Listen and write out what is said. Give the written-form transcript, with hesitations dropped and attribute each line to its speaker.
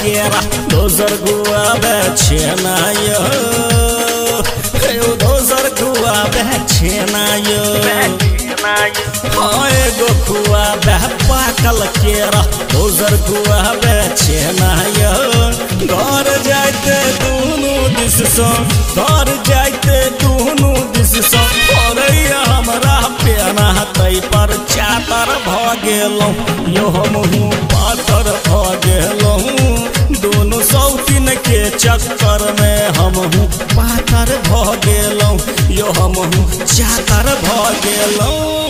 Speaker 1: केरा दोसर गुआबे छेना यो दोसर गुआबे छेना यो एगो खुआबे पाकल केरा दोसर गुआबे छेना यो घर जाते दुनू दिस सँ घर जाते दुनू दिस सँ हमरा पेना तै पर चातर भ गेलौं यो हमहूँ पातर भ गेलौं दोनों सौतीन के चक्कर में हमहूँ पातर भ गेलौं यो हमहूँ चातर भ गेलौं।